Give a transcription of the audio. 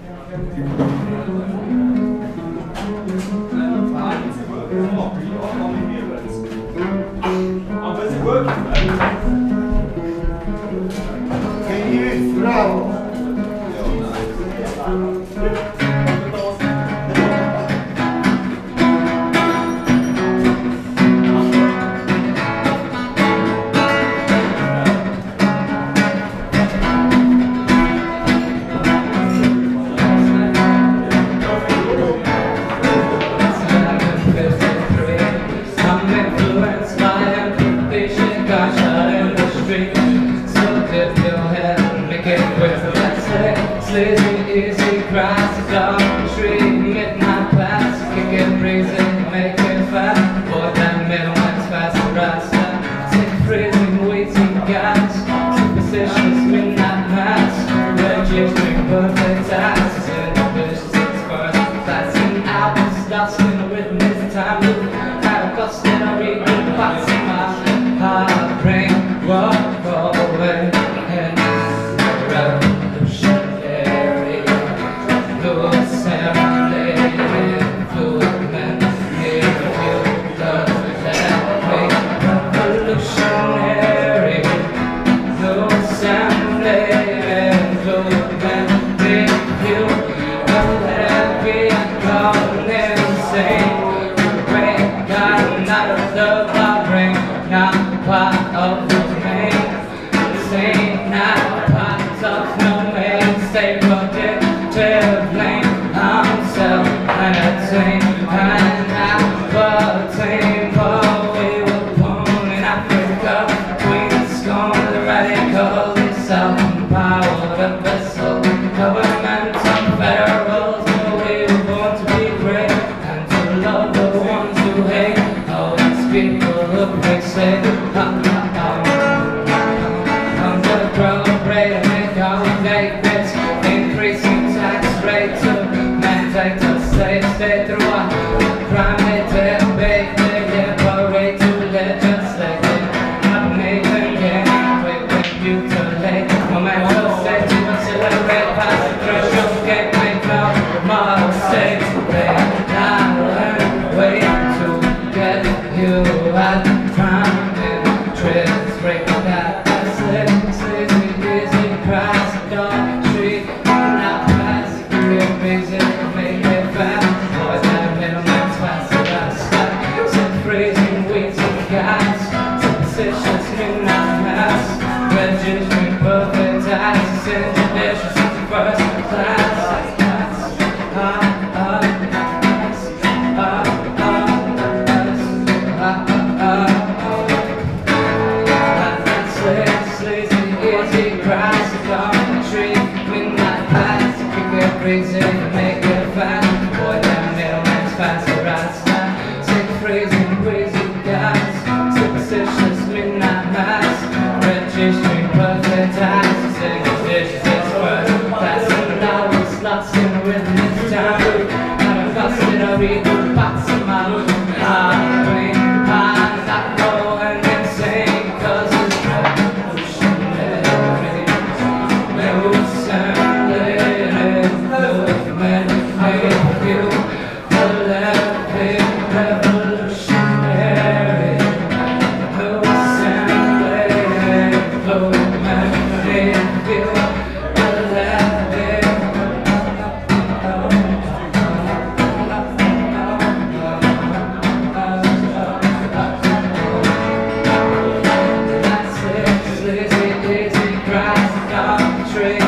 Can you throw? Easy cries, down the tree, midnight pass, kicking, breezing, making fat. Boy, that middleman's fast to rise. Sick, freezing, waiting guys, superstitious midnight mass. Registering perfect acts, vicious first class in hours, lost in the witness time. Had a cost in a read the parts of my heart, brain, walk away. Stay through a crime, they bake, they liberate to legislate. I've made them get with mutilate. No matter say to accelerate past the threshold, can't make no more mistakes. They not learn way to get you out of crime and tricks, break that sleazy, easy cries, dog tree, not fast, get busy, make it fast. Crazy, make it fast. Boy, that middleman's fast to rise. Sick, freezing, crazy guys. Superstitious midnight mass. Registering perfect eyes. Sick, vicious, it's first class. And I was lost in the rhythm this time. Had a cost in a read the box of my heart. Brain, I'm not going insane. Cause it's revolutionary. No sound. Tree.